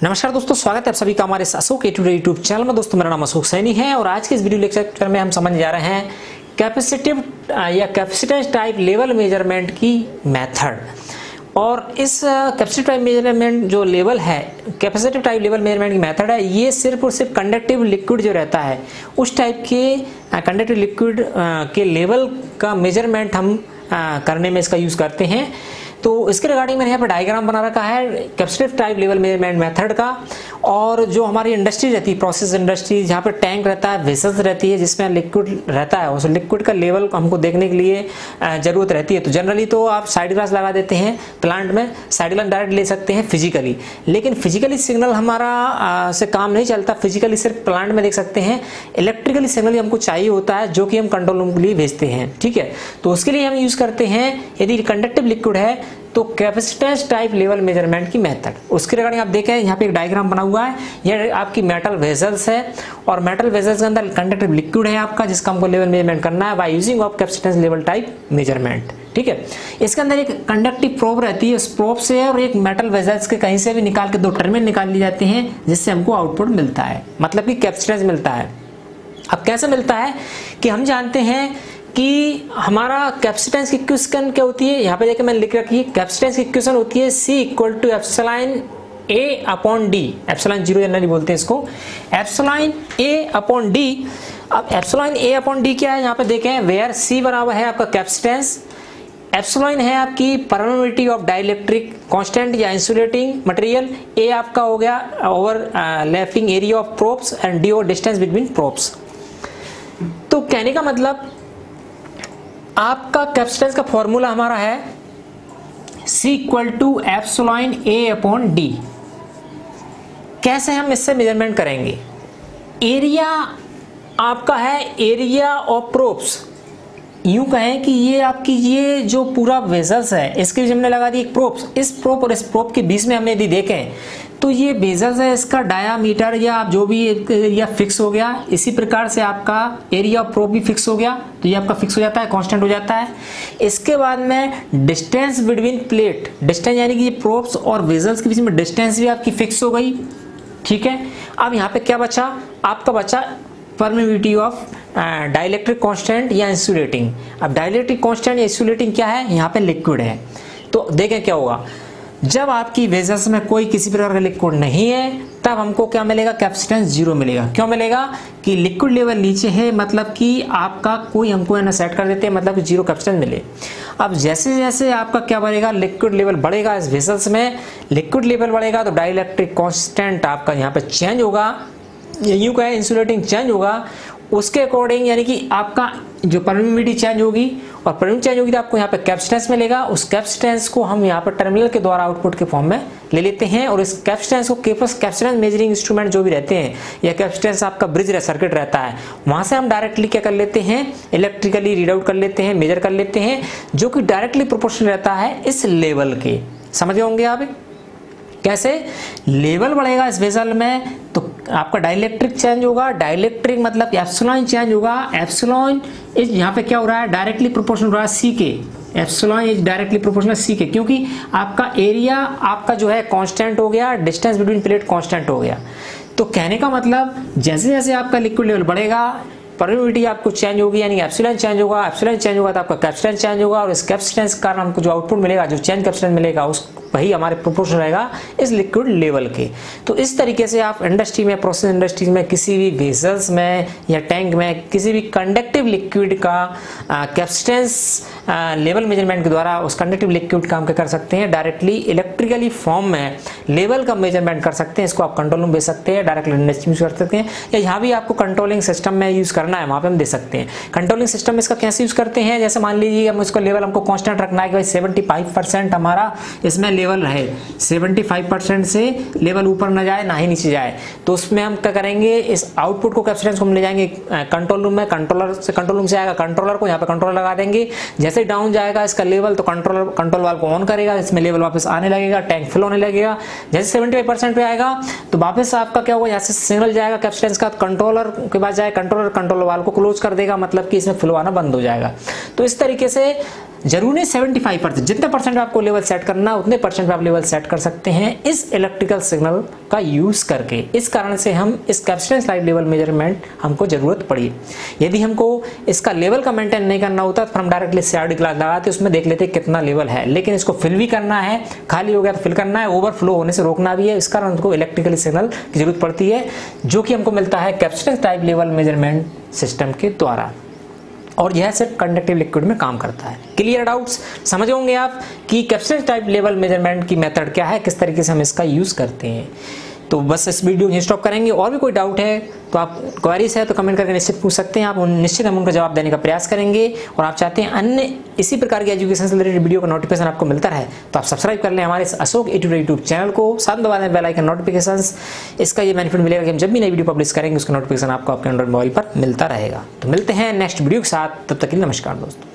नमस्कार दोस्तों, स्वागत है आप सभी का हमारे अशोक एटूडे यूट्यूब चैनल में। दोस्तों मेरा नाम अशोक सैनी है और आज के इस वीडियो लेक्चर में हम समझने जा रहे हैं कैपेसिटिव या कैपेसिटेंस टाइप लेवल मेजरमेंट की मेथड। और इस कैपेसिटिव टाइप मेजरमेंट जो लेवल है, कैपेसिटिव टाइप लेवल मेजरमेंट की मेथड है, ये सिर्फ और सिर्फ कंडक्टिव लिक्विड जो रहता है उस टाइप के कंडक्टिव लिक्विड के लेवल का मेजरमेंट हम करने में इसका यूज़ करते हैं। तो इसके रिगार्डिंग मैंने यहाँ पर डायग्राम बना रखा है capacitive type level measurement method का। और जो हमारी इंडस्ट्री रहती है, प्रोसेस इंडस्ट्री, जहाँ पर टैंक रहता है, वेसल्स रहती है जिसमें लिक्विड रहता है, उस लिक्विड का लेवल हमको देखने के लिए ज़रूरत रहती है। तो जनरली तो आप साइड ग्लास लगा देते हैं प्लांट में, साइड ग्लास डायरेक्ट ले सकते हैं फिजिकली, लेकिन फिजिकली सिग्नल हमारा से काम नहीं चलता। फिजिकली सिर्फ प्लांट में देख सकते हैं, इलेक्ट्रिकली सिग्नल हमको चाहिए होता है जो कि हम कंट्रोल रूम के लिए भेजते हैं। ठीक है, तो उसके लिए हम यूज़ करते हैं, यदि कंडक्टिव लिक्विड है तो कैपेसिटेंस टाइप लेवल मेजरमेंट की मेथड। उसके रिगार्डिंग आप देखें यहाँ पे एक डायग्राम बना हुआ है, यह आपकी मेटल वेसल्स है और मेटल वेसल्स के अंदर कंडक्टिव लिक्विड है आपका, जिसका हमको लेवल मेजरमेंट करना है by using of capacitance level type measurement. ठीक है, इसके अंदर एक कंडक्टिव प्रोब रहती है, उस प्रोब से और एक मेटल वेसल्स के कहीं से भी निकाल के दो टर्मिनल निकाल ली जाती हैं, जिससे हमको आउटपुट मिलता है, मतलब कि कैपेसिटेंस मिलता है। अब कैसे मिलता है कि हम जानते हैं कि हमारा कैपेसिटेंस की इक्वेशन क्या होती है। यहाँ पे देखिए मैंने लिख रखी है, कैपेसिटेंस की इक्वेशन होती है C equal to epsilon A upon D। Epsilon 0 generally बोलते हैं इसको, एप्सिलॉन A अपॉन D। अब एप्सिलॉन A अपॉन D क्या है, यहाँ पे देखें, वेयर C बराबर है आपका कैपेसिटेंस, एप्सिलॉन है आपकी परमिटिविटी ऑफ डाइलेक्ट्रिक कांस्टेंट या इंसुलेटिंग मटेरियल, A आपका हो गया overlapping area of probes and D और डिस्टेंस बिटवीन प्रोब्स। तो कहने का मतलब आपका कैपेसिटेंस का फॉर्मूला हमारा है C equal to epsilon A upon D। कैसे हम इससे मेजरमेंट करेंगे? एरिया आपका है एरिया ऑफ प्रोब्स, यूं कहें कि ये आपकी ये जो पूरा वेसल्स है इसके बीच हमने लगा दी एक प्रोब्स, इस प्रोब और इस प्रोब के बीच में हमने यदि देखें तो ये वेसल्स है, इसका डायामीटर या आप जो भी एरिया फिक्स हो गया। इसी प्रकार से आपका एरिया ऑफ प्रोब भी फिक्स हो गया, तो ये आपका फिक्स हो जाता है, कांस्टेंट हो जाता है। इसके बाद में डिस्टेंस बिटवीन प्लेट, डिस्टेंस यानी कि ये प्रोब्स और वेसल्स के बीच में डिस्टेंस भी आपकी फिक्स हो गई। ठीक है, अब यहाँ पे क्या बचा, आपका बचा परमिटिविटी ऑफ डाइलेक्ट्रिक कांस्टेंट या इंसुलेटिंग। अब डाइलेक्ट्रिक कांस्टेंट या इंसुलेटिंग क्या है, यहाँ पे लिक्विड है। तो देखें क्या होगा, जब आपकी वेसल्स में कोई किसी प्रकार का लिक्विड नहीं है तब हमको क्या मिलेगा, कैपेसिटेंस 0 मिलेगा। क्यों मिलेगा कि लिक्विड लेवल नीचे है, मतलब कि आपका कोई हमको है ना सेट कर देते हैं, मतलब कि 0 कैपेसिटेंस मिले। अब जैसे जैसे आपका क्या बढ़ेगा, लिक्विड लेवल बढ़ेगा, इस वेसल्स में लिक्विड लेवल बढ़ेगा तो डाइलेक्ट्रिक कांस्टेंट आपका यहाँ पे चेंज होगा, यूं कहें इंसुलेटिंग चेंज होगा। उसके अकॉर्डिंग यानी कि आपका जो परमिटिविटी चेंज होगी और परमिटिविटी चेंज होगी तो आपको यहाँ पे कैपेसिटेंस मिलेगा। उस कैपेसिटेंस को हम यहाँ पर टर्मिनल के द्वारा आउटपुट के फॉर्म में ले लेते हैं और इस कैपेसिटेंस को कैपेसिटेंस मेजरिंग इंस्ट्रूमेंट जो भी रहते हैं या कैपेसिटेंस आपका ब्रिज सर्किट रहता है, वहां से हम डायरेक्टली क्या कर लेते हैं, इलेक्ट्रिकली रीड आउट कर लेते हैं, मेजर कर लेते हैं, जो कि डायरेक्टली प्रोपोर्शनल रहता है इस लेवल के। समझ गए होंगे आप कैसे लेवल बढ़ेगा इस वेसल में तो आपका डाइलेक्ट्रिक चेंज होगा। डाइलेक्ट्रिक मतलब एप्सिलॉन चेंज होगा। एप्सिलॉन इज यहाँ पे क्या हो रहा है, डायरेक्टली प्रोपोर्शनल हो रहा है C के। Epsilon is directly proportional C के, क्योंकि आपका एरिया आपका जो है कांस्टेंट हो गया, डिस्टेंस बिटवीन प्लेट कांस्टेंट हो गया। तो कहने का मतलब जैसे जैसे आपका लिक्विड लेवल बढ़ेगा परमिटिविटी आपको चेंज होगी, यानी एप्सिलॉन चेंज होगा। एप्सिलॉन चेंज होगा तो आपका कैपेसिटेंस चेंज होगा और इस कैपेसिटेंस के कारण हमको जो आउटपुट मिलेगा, जो चेंज कैपेसिटेंस मिलेगा, उस वही हमारे प्रोपोर्शनल रहेगा इस लिक्विड लेवल के। तो इस तरीके से आप इंडस्ट्री में, प्रोसेस इंडस्ट्रीज में, किसी भी वेसल्स में या टैंक में किसी भी कंडक्टिव लिक्विड का कैपेसिटेंस लेवल मेजरमेंट के द्वारा उस कंडक्टिव लिक्विड का हम क्या कर सकते हैं, डायरेक्टली इलेक्ट्रिकली फॉर्म में लेवल का मेजरमेंट कर सकते हैं। इसको आप कंट्रोल रूम भेज सकते हैं, डायरेक्टली इंडस्ट्री यूज कर सकते हैं, या यहाँ भी आपको कंट्रोलिंग सिस्टम में यूज करना है वहाँ पे हम दे सकते हैं। कंट्रोलिंग सिस्टम में इसका कैसे यूज करते हैं, जैसे मान लीजिए हम इसको लेवल हमको कांस्टेंट रखना है कि भाई 75% हमारा इसमें लेवल रहे, 75% से लेवल ऊपर ना जाए ना ही नीचे जाए, तो उसमें हम क्या करेंगे, इस आउटपुट को कैपेसिटेंस को हम ले जाएंगे कंट्रोल रूम में, कंट्रोल रूम से आएगा कंट्रोलर को, यहाँ पे कंट्रोलर लगा देंगे। जैसे डाउन जाएगा इसका लेवल तो कंट्रोल वाल्व को ऑन करेगा, इसमें लेवल वापस आने लगेगा, टैंक फिल होने लगेगा। जैसे 75% पे आएगा तो वापस आपका क्या होगा, यहाँ से सिग्नल जाएगा कैपेसिटेंस का, कंट्रोलर के पास जाए, कंट्रोलर वाल्व को क्लोज कर देगा, मतलब कि इसमें फिल आना बंद हो जाएगा। तो इस तरीके से जरूरी नहीं 75%, जितने परसेंट आपको लेवल सेट करना उतने परसेंट आप लेवल सेट कर सकते हैं इस इलेक्ट्रिकल सिग्नल का यूज करके। इस कारण से हम इस कैपेसिटेंस टाइप लेवल मेजरमेंट हमको जरूरत पड़ी। यदि हमको इसका लेवल का मेंटेन नहीं करना होता तो हम डायरेक्टली CRD क्लास लगाते उसमें देख लेते कितना लेवल है, लेकिन इसको फिल भी करना है, खाली हो गया तो फिल करना है, ओवरफ्लो होने से रोकना भी है। इस कारण हमको इलेक्ट्रिकल सिग्नल की जरूरत पड़ती है जो कि हमको मिलता है capacitance type level measurement system के द्वारा, और यह सिर्फ कंडक्टिव लिक्विड में काम करता है। Clear doubts? समझ होंगे आप कि कैपेसिटेंस टाइप लेवल मेजरमेंट की मेथड क्या है, किस तरीके से हम इसका यूज करते हैं। तो बस इस वीडियो में स्टॉप करेंगे। और भी कोई डाउट है तो आप क्वेरीज है तो कमेंट करके निश्चित पूछ सकते हैं, आप निश्चित हम उनका जवाब देने का प्रयास करेंगे। और आप चाहते हैं अन्य इसी प्रकार की एजुकेशन से रिलेटेड वीडियो का नोटिफिकेशन आपको मिलता रहे तो आप सब्सक्राइब कर लें हमारे अशोक एजुकेटर यूट्यूब चैनल को, साथ में दबा दें बेल आइकन नोटिफिकेशंस। इसका ये बेनिफिट मिलेगा कि हम जब भी नई वीडियो पब्लिश करेंगे उसका नोटिफिकेशन आपको आपके एंड्रॉइड मोबाइल पर मिलता रहेगा। तो मिलते हैं नेक्स्ट वीडियो के साथ, तब तक के लिए नमस्कार दोस्तों।